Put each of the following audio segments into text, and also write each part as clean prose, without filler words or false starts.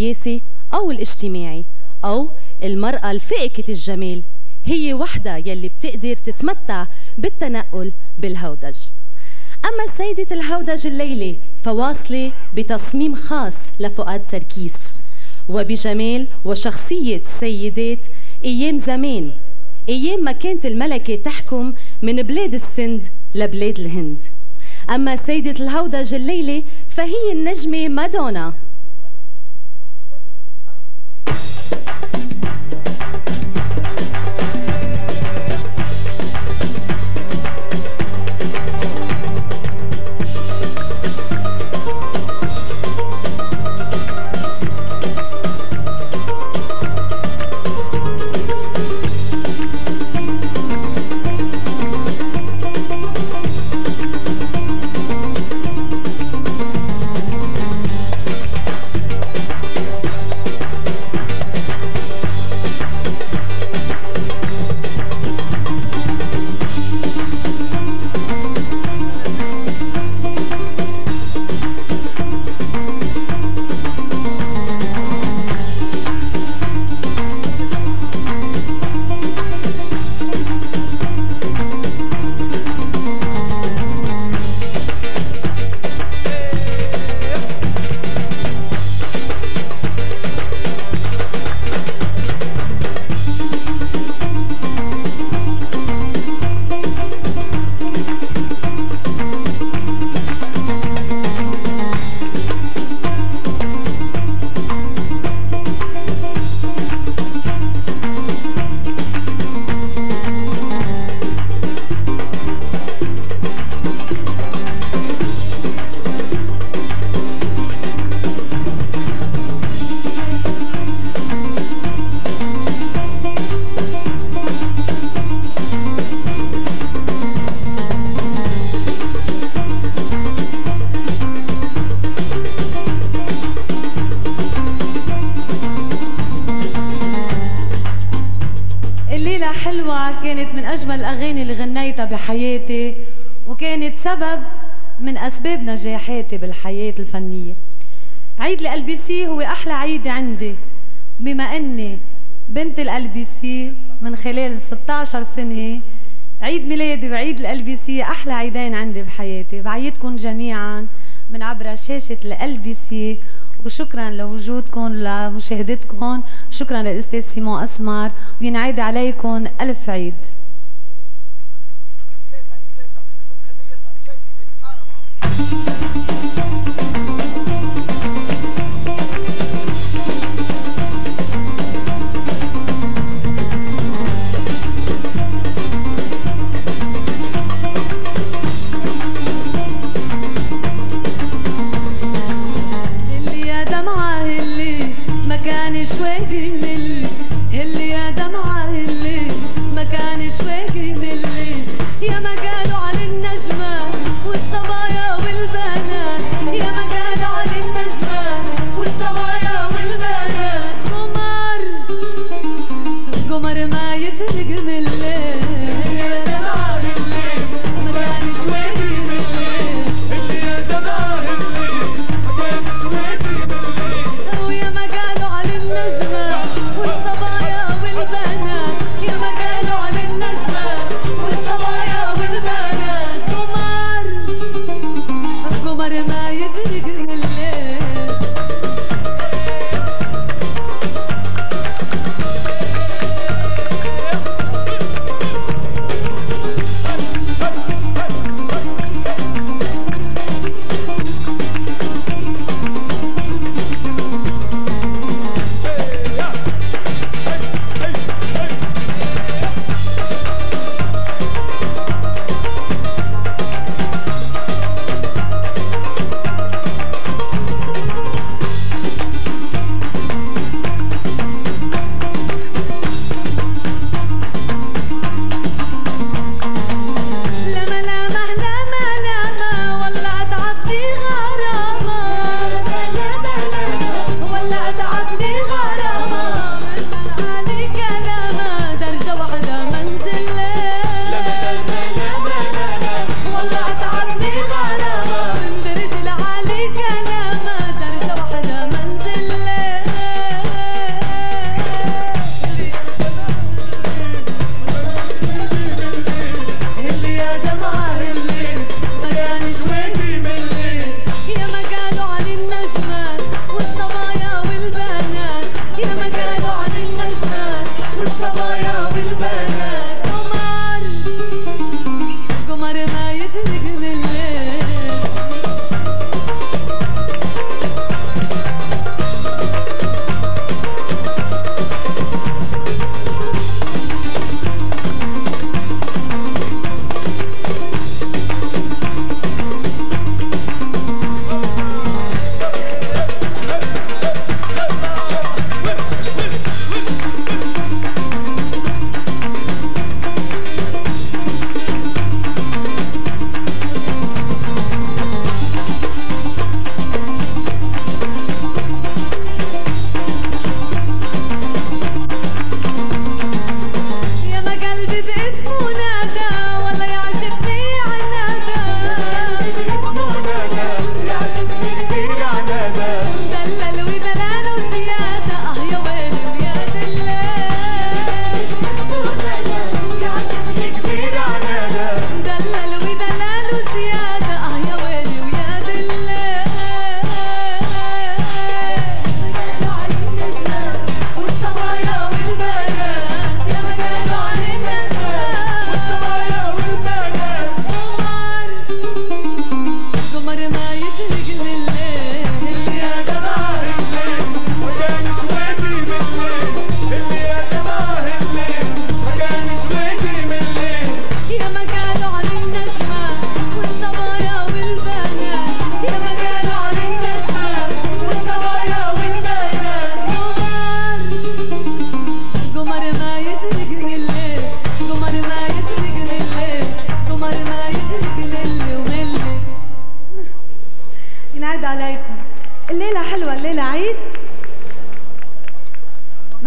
السياسي أو الاجتماعي أو المرأة الفائقة الجمال هي وحدة يلي بتقدر تتمتع بالتنقل بالهودج. أما سيدة الهودج الليلة فواصلة بتصميم خاص لفؤاد سركيس وبجمال وشخصية السيدات أيام زمان، أيام ما كانت الملكة تحكم من بلاد السند لبلاد الهند. أما سيدة الهودج الليلة فهي النجمة مادونا. بحياتي وكانت سبب من أسباب نجاحاتي بالحياة الفنية. عيد ال LBC هو أحلى عيد عندي بما أني بنت ال LBC من خلال 16 سنة. عيد ميلادي وعيد ال LBC أحلى عيدين عندي بحياتي. بعيدكم جميعا من عبر شاشة ال LBC وشكرا لوجودكم لمشاهدتكم. شكرا للأستاذ سيمون أسمر وينعاد عليكم ألف عيد. والصبايا والبنات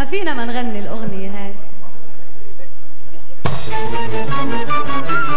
فينا ما نغني الأغنية هاي.